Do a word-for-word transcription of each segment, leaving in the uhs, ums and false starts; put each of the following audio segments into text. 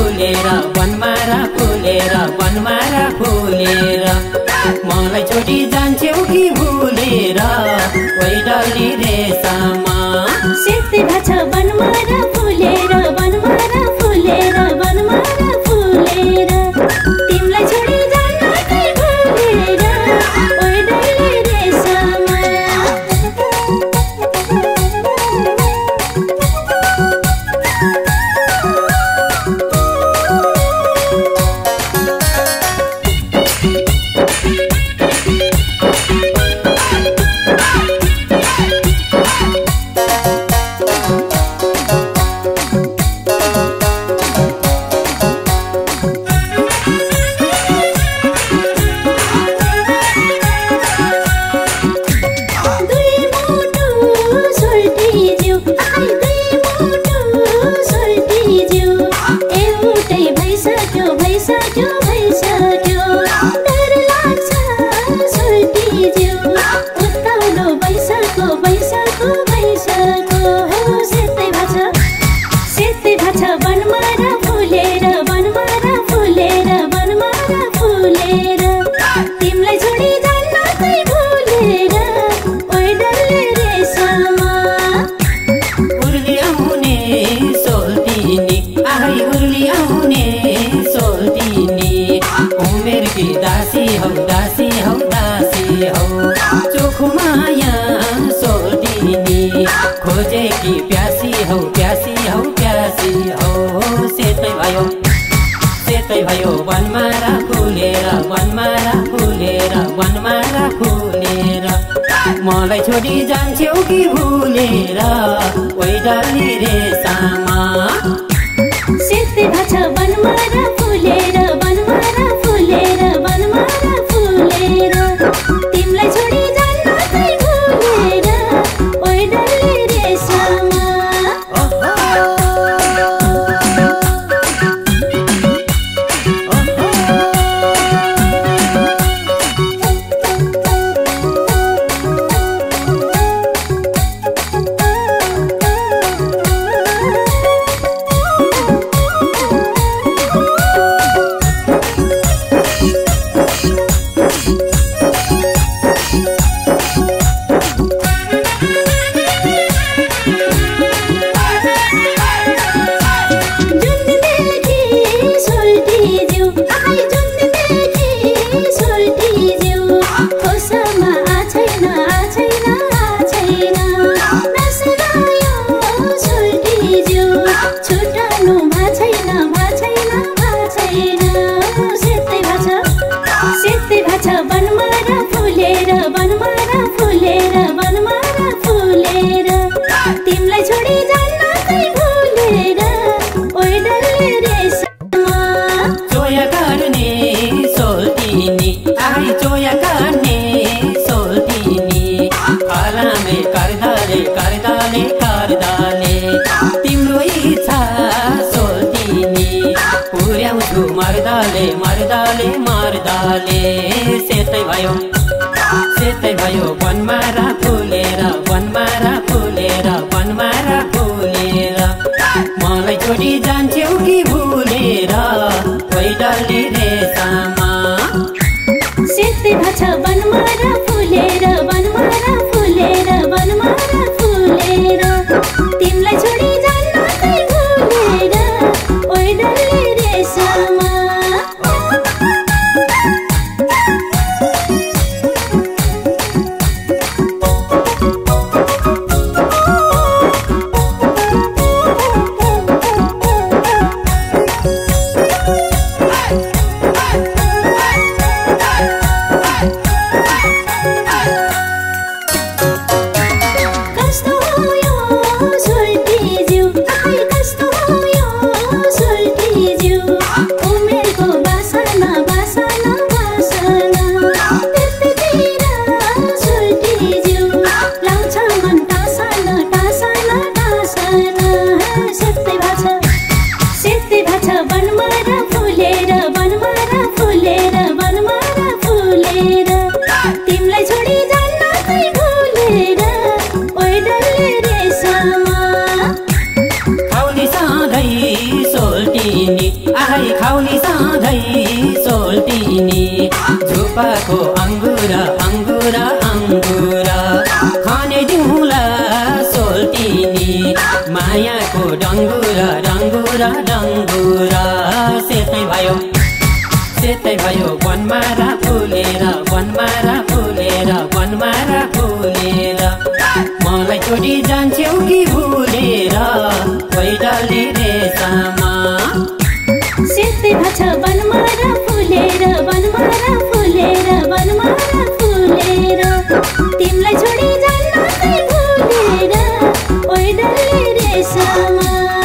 फुलेर वनमारा फुलेर वनमारा फुलेर मलाई छोडी जान्छौ कि भुलेर ओइ डल्ली रेसामा सेतै भाछ वनमारा फुलेर वनमारा फुलेर वनमारा फुलेर तिमीलाई छोडी जान्न कतै भुलेर ओइ डल्ली रेसामा दासी हौ दासी हौ दासी हौ चोखो माया सोल्टिनी खोजे कि प्यासी हौ प्यासी हौ प्यासी हौ सेतै भयो सेतै भयो वनमारा फुलेर वनमारा फुलेर वनमारा फुलेर मलाई छोडी जान्छौ कि भुलेर ओइ डल्ली रेसामा सेतै भाछ वनमारा फुलेर वनमारा फुलेर वनमारा फुलेर तिमीलाई छोडी जान्न कतै भुलेर ओइ डल्ली रेसामा वनमारा फुलेर वनमारा फुलेर वनमारा फुलेर तिमीलाई छोडी जान्न कतै भुलेर ओइ डल्ली रेसामा चोया गर्ने सोल्टिनी आई चोया गर्ने सोल्टिनी फलामे करदाले करदाले करदाले तिम्रो इच्छा सोल्टिनी पुर्याउँछु मर्दाले मर्दाले मर्दाले सेतै भयो सेतै भयो वनमारा फुलेर वनमारा फुलेर वनमारा फुलेर मलाई छोडी जान्छौ कि भुलेर ओइ डल्ली रेसामा सेतै भाछ वनमारा फुलेर वनमारा फुलेर वनमारा फुलेर तिमीलाई छोडी जान्न कतै भुलेर ओइ डल्ली रेसामा आइ खाउली सधैँ सोल्टिनी झुपाको अङ्गुर अङ्गुर अङ्गुर खाने दिउँला सोल्टिनी मायाको डङ्गुर डङ्गुर डङ्गुर सेतै भयो सेतै भयो वनमारा फुलेर वनमारा फुलेर वनमारा फुलेर मलाई छोडी जान्छौ कि भुलेर पैदली रेसामा सेतै भछ वनमारा फुलेर वनमारा फुलेर वनमारा फुलेर तिमीलाई छोडी जान्न चाहिँ भुलेर पैदली रेसामा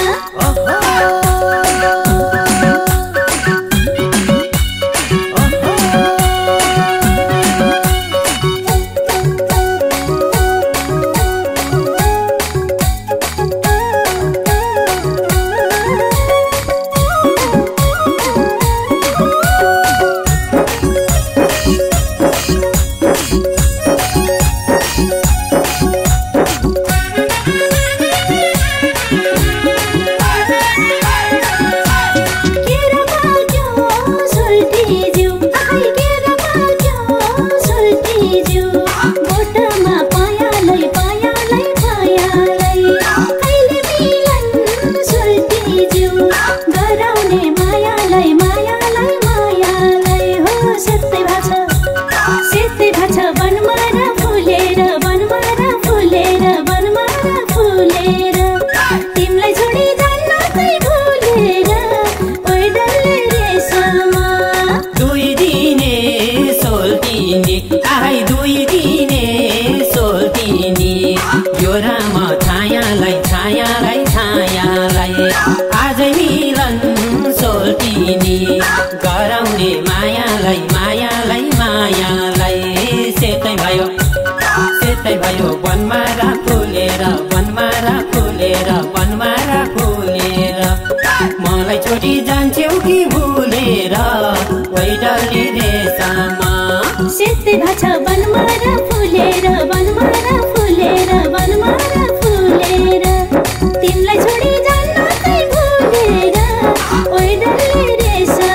आइ दुई दिने सोल्टिनी यो राम छायालाई छायालाई छायालाई आजै मिलन सोल्टिनी गराउने मायालाई मायालाई मायालाई सेतै भयो सेतै भयो वनमारा फुलेर वनमारा फुलेर वनमारा फुलेर मलाई छोडी जान्छौ कि भुलेर पैदली रेसामा सेतै भछ वनमारा फुलेर वनमारा फुलेर वनमारा फुलेर तिमीलाई छोडी जान्न चाहिँ भुलेर पैदली रेसा